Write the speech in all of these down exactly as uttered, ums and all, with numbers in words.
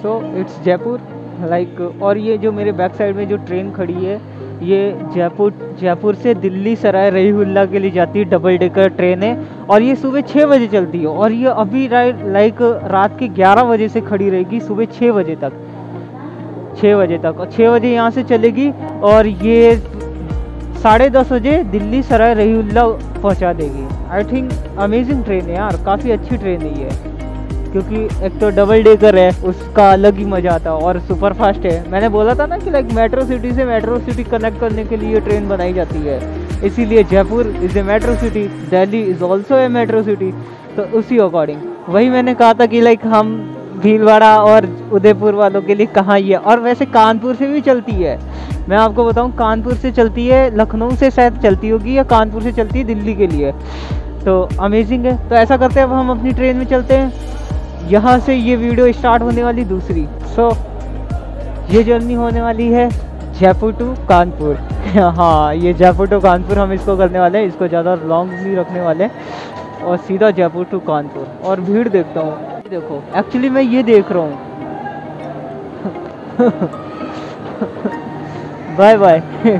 So it's Jaipur like. और ये जो मेरे बैक साइड में जो ट्रेन खड़ी है, ये जयपुर जयपुर से दिल्ली सराय रहीहुल्ला के लिए जाती है, डबल डेकर ट्रेन है। और ये सुबह छः बजे चलती है, और ये अभी लाइक रात के ग्यारह बजे से खड़ी रहेगी सुबह छः बजे तक, छः बजे तक। और छः बजे यहाँ से चलेगी और ये साढ़े दस बजे दिल्ली सराय रहीहुल्ला पहुँचा देगी। आई थिंक अमेजिंग ट्रेन है यार, काफ़ी अच्छी ट्रेन है ये, क्योंकि एक तो डबल डेकर है, उसका अलग ही मज़ा आता है, और सुपर फास्ट है। मैंने बोला था ना कि लाइक मेट्रो सिटी से मेट्रो सिटी कनेक्ट करने के लिए ट्रेन बनाई जाती है, इसीलिए Jaipur is a metro city, Delhi is also a metro city. तो उसी अकॉर्डिंग वही मैंने कहा था कि लाइक हम भीलवाड़ा और उदयपुर वालों के लिए कहाँ ही है। और वैसे कानपुर से भी चलती है, मैं आपको बताऊँ, कानपुर से चलती है, लखनऊ से शायद चलती होगी, या कानपुर से चलती है दिल्ली के लिए। तो अमेजिंग है। तो ऐसा करते हैं, अब हम अपनी ट्रेन में चलते हैं। यहाँ से ये वीडियो स्टार्ट होने वाली दूसरी। सो so, ये जर्नी होने वाली है जयपुर टू कानपुर। हाँ, ये जयपुर टू कानपुर हम इसको करने वाले हैं, इसको ज़्यादा लॉन्ग नहीं रखने वाले, और सीधा जयपुर टू कानपुर। और भीड़ देखता हूँ, देखो एक्चुअली मैं ये देख रहा हूँ। Bye bye.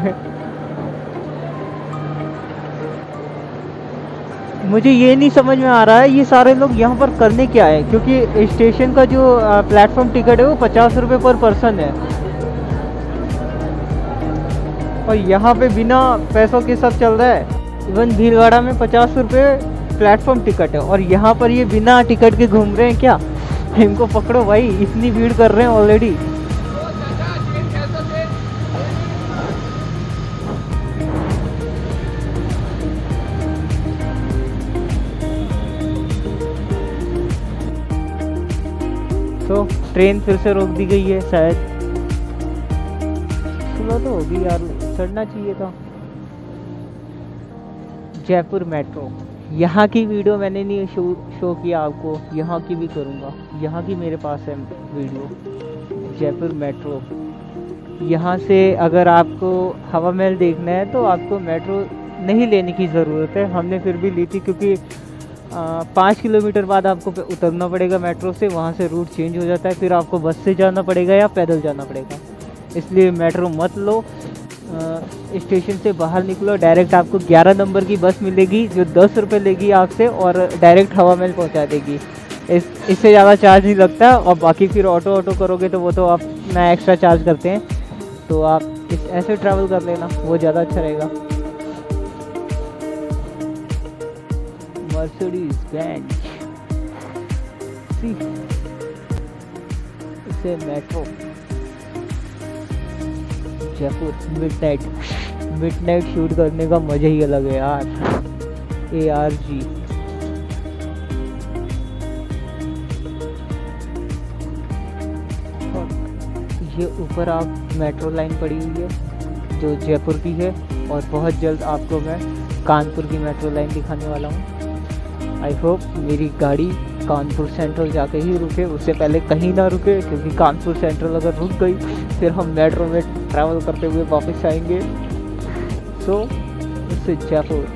मुझे ये नहीं समझ में आ रहा है ये सारे लोग यहाँ पर करने क्या है, क्योंकि स्टेशन का जो प्लेटफॉर्म टिकट है वो पचास रुपये पर पर्सन है, और यहाँ पे बिना पैसों के सब चल रहा है। इवन भीलवाड़ा में पचास रुपये प्लेटफॉर्म टिकट है, और यहाँ पर ये बिना टिकट के घूम रहे हैं क्या? इनको पकड़ो भाई, इतनी भीड़ कर रहे हैं ऑलरेडी। तो ट्रेन फिर से रोक दी गई है, शायद सुबह तो होगी यार, चढ़ना चाहिए था। जयपुर मेट्रो, यहाँ की वीडियो मैंने नहीं शो शो किया आपको, यहाँ की भी करूँगा, यहाँ की मेरे पास है वीडियो। जयपुर मेट्रो, यहाँ से अगर आपको हवा महल देखना है तो आपको मेट्रो नहीं लेने की ज़रूरत है, हमने फिर भी ली थी, क्योंकि पाँच किलोमीटर बाद आपको उतरना पड़ेगा मेट्रो से, वहाँ से रूट चेंज हो जाता है, फिर आपको बस से जाना पड़ेगा या पैदल जाना पड़ेगा। इसलिए मेट्रो मत लो, स्टेशन से बाहर निकलो, डायरेक्ट आपको ग्यारह नंबर की बस मिलेगी जो दस रुपये लेगी आपसे, और डायरेक्ट हवा महल पहुँचा देगी। इस इससे ज़्यादा चार्ज नहीं लगता। और बाकी फिर ऑटो ऑटो करोगे तो वो तो आप ना एक्स्ट्रा चार्ज करते हैं, तो आप इस ऐसे ट्रैवल कर लेना, वो ज़्यादा अच्छा रहेगा। मर्सिडीज बेंज, सी इसे metro Jaipur. Midnight midnight shoot करने का मजा ही अलग है यार। ए आर जी, ये ऊपर आप मेट्रो लाइन पड़ी हुई है जो जयपुर की है, और बहुत जल्द आपको मैं कानपुर की मेट्रो लाइन दिखाने वाला हूँ। आई होप मेरी गाड़ी कानपुर सेंट्रल जाके ही रुके, उससे पहले कहीं ना रुके, क्योंकि कानपुर सेंट्रल अगर रुक गई फिर हम मेट्रो में ट्रैवल करते हुए वापस आएंगे। सो इससे जयपुर।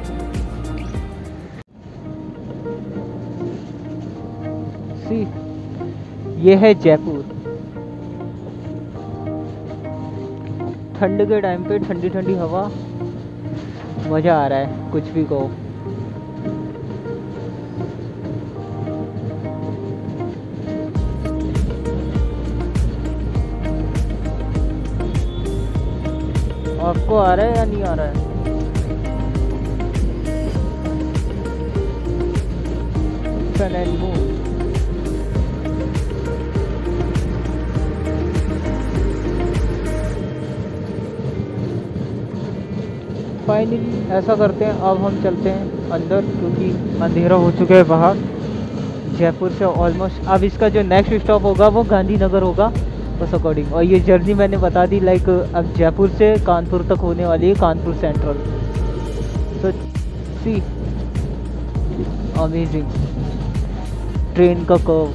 सी ये है जयपुर। ठंड के टाइम पे ठंडी ठंडी हवा, मज़ा आ रहा है, कुछ भी कहो। आपको आ रहा है या नहीं आ रहा है? फाइनली ऐसा करते हैं, अब हम चलते हैं अंदर, क्योंकि अंधेरा हो चुका है बाहर। जयपुर से ऑलमोस्ट अब इसका जो नेक्स्ट स्टॉप होगा वो गांधीनगर होगा बस अकॉर्डिंग। और ये जर्नी मैंने बता दी, लाइक अब जयपुर से कानपुर तक होने वाली है, कानपुर सेंट्रल। तो सी अमेजिंग ट्रेन का कर्व।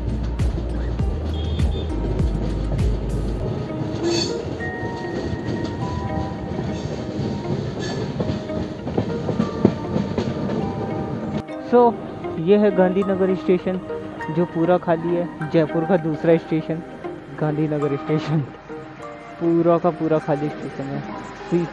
सो so, ये है गांधीनगर स्टेशन जो पूरा खाली है, जयपुर का दूसरा स्टेशन। गांधीनगर स्टेशन पूरा का पूरा खाली स्टेशन है। सी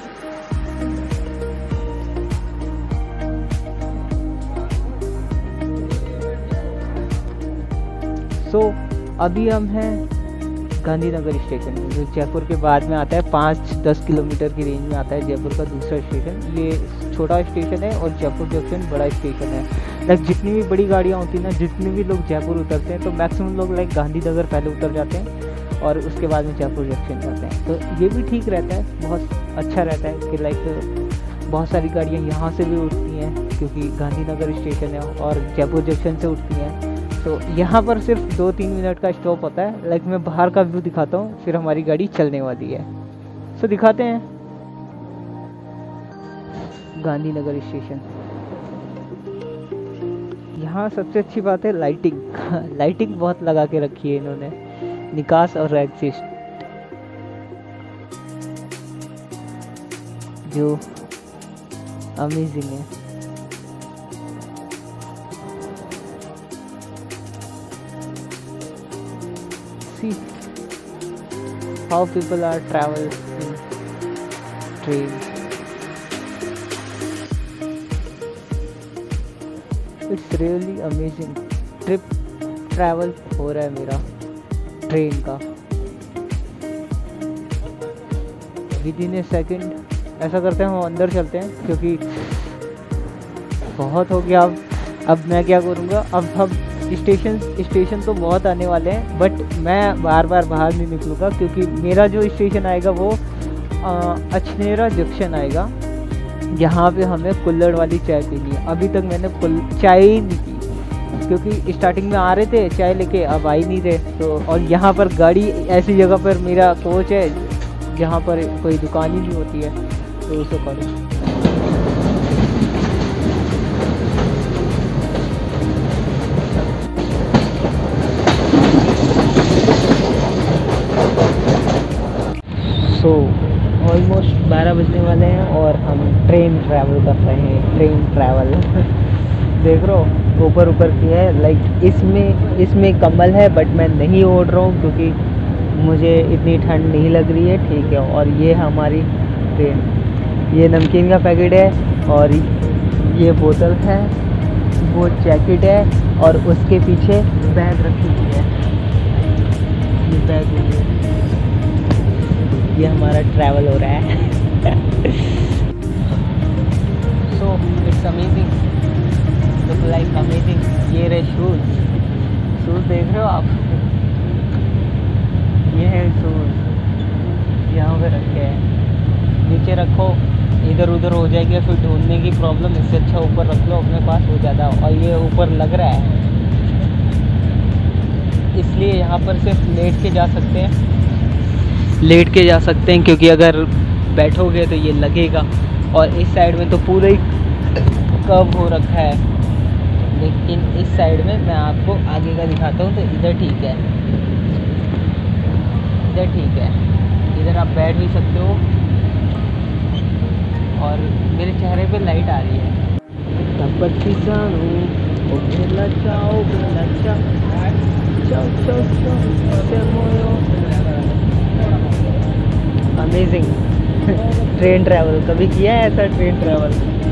सो so, अभी हम हैं गांधीनगर स्टेशन में, जो जयपुर के बाद में आता है। पाँच दस किलोमीटर की रेंज में आता है जयपुर का दूसरा स्टेशन। ये छोटा स्टेशन है और जयपुर जंक्शन बड़ा स्टेशन है। लाइक जितनी भी बड़ी गाड़ियाँ होती हैं ना, जितने भी लोग जयपुर उतरते हैं तो मैक्सिमम लोग लाइक गांधीनगर पहले उतर जाते हैं और उसके बाद में जयपुर जंक्शन जाते हैं। तो ये भी ठीक रहता है, बहुत अच्छा रहता है कि लाइक बहुत सारी गाड़ियाँ यहाँ से भी उठती हैं क्योंकि गांधीनगर स्टेशन है और जयपुर जंक्शन से उठती हैं। तो यहाँ पर सिर्फ दो तीन मिनट का स्टॉप होता है। लाइक मैं बाहर का व्यू दिखाता हूँ, फिर हमारी गाड़ी चलने वाली है। सो दिखाते हैं गांधीनगर स्टेशन। यहाँ सबसे अच्छी बात है लाइटिंग। लाइटिंग बहुत लगा के रखी है इन्होंने, निकास और एग्जिस्ट, जो अमेजिंग है। See how people are travel in train. It's really amazing. Trip travel हो रहा है मेरा ट्रेन का विद इन ए सेकेंड। ऐसा करते हैं हम अंदर चलते हैं क्योंकि बहुत हो गया। अब अब मैं क्या करूँगा, अब हम स्टेशन स्टेशन तो बहुत आने वाले हैं बट मैं बार बार बाहर नहीं निकलूँगा क्योंकि मेरा जो स्टेशन आएगा वो अछनेरा जंक्शन आएगा। यहाँ पे हमें कुल्हड़ वाली चाय पीनी है। अभी तक मैंने चाय ही नहीं पी क्योंकि स्टार्टिंग में आ रहे थे चाय लेके, अब आ ही नहीं रहे। तो और यहाँ पर गाड़ी ऐसी जगह पर मेरा कोच है जहाँ पर कोई दुकान ही नहीं होती है, तो उसे करूँ। तो ऑलमोस्ट बारह बजने वाले हैं और हम ट्रेन ट्रैवल कर रहे हैं। ट्रेन ट्रैवल देख रहे हो ऊपर ऊपर की है। लाइक इसमें इसमें कम्बल है बट मैं नहीं ओढ़ रहा हूँ क्योंकि मुझे इतनी ठंड नहीं लग रही है। ठीक है, और ये हमारी ट्रेन, ये नमकीन का पैकेट है और ये बोतल है, वो जैकेट है और उसके पीछे बैग रखी हुई है। ये बैग हुई है, ये हमारा ट्रैवल हो रहा है। So it's amazing, look like amazing. ये रहे शूज़, शूज़ देख रहे हो आप, ये है शूज़, यहाँ पे रखे हैं। नीचे रखो, इधर उधर हो जाएगी फिर ढूंढने की प्रॉब्लम। इससे अच्छा ऊपर रख लो अपने पास, हो ज़्यादा। और ये ऊपर लग रहा है इसलिए यहाँ पर सिर्फ लेट के जा सकते हैं, लेट के जा सकते हैं क्योंकि अगर बैठोगे तो ये लगेगा। और इस साइड में तो पूरा ही कर्व हो रखा है, लेकिन इस साइड में मैं आपको आगे का दिखाता हूँ। तो इधर ठीक है, इधर ठीक है, इधर आप बैठ भी सकते हो। और मेरे चेहरे पे लाइट आ रही है। अमेजिंग ट्रेन ट्रैवल, कभी किया है ऐसा ट्रेन ट्रैवल?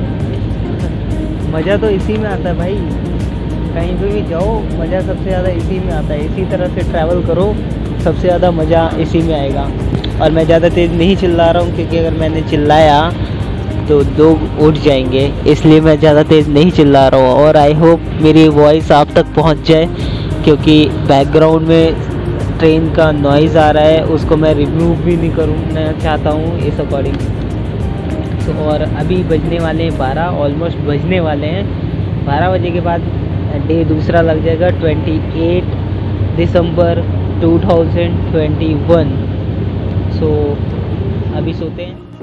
मज़ा तो इसी में आता है भाई, कहीं पे भी जाओ मज़ा सबसे ज़्यादा इसी में आता है। इसी तरह से ट्रैवल करो, सबसे ज़्यादा मज़ा इसी में आएगा। और मैं ज़्यादा तेज़ नहीं चिल्ला रहा हूँ क्योंकि अगर मैंने चिल्लाया तो लोग उठ जाएंगे, इसलिए मैं ज़्यादा तेज़ नहीं चिल्ला रहा हूँ। और आई होप मेरी वॉइस आप तक पहुँच जाए क्योंकि बैकग्राउंड में ट्रेन का नॉइज़ आ रहा है, उसको मैं रिमूव भी नहीं करूँ, मैं चाहता हूँ इस अकॉर्डिंग। तो और अभी बजने वाले हैं बारह, ऑलमोस्ट बजने वाले हैं। बारह बजे के बाद डे दूसरा लग जाएगा, अट्ठाईस दिसंबर दो हज़ार इक्कीस। सो अभी सोते हैं।